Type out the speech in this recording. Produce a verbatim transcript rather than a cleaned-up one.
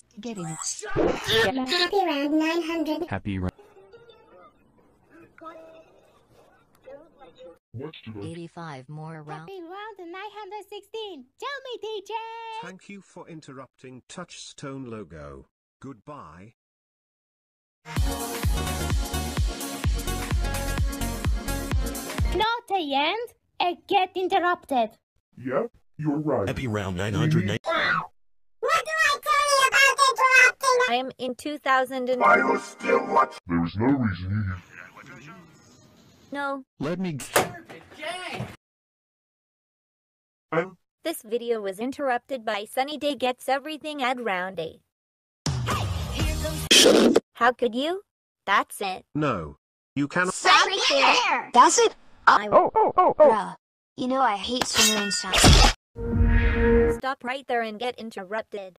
Getting it. Happy round nine hundred. Happy round. eighty-five more rounds. Happy round nine hundred sixteen. Tell me, teacher. Thank you for interrupting Touchstone logo. Goodbye. Not the end. I get interrupted. Yep, you're right. Happy round nine hundred ninety. What do I tell you about interrupting? I am in two thousand and... I was still watching. There is no reason you... No, Let me. I'm... this video was interrupted by Sunny Day Gets Everything at round eight. Shut up. How could you? That's it. No. You cannot. Right there. That's it? I Oh, oh, oh, oh. Bruh. You know I hate swimming sounds. Stop right there and get interrupted.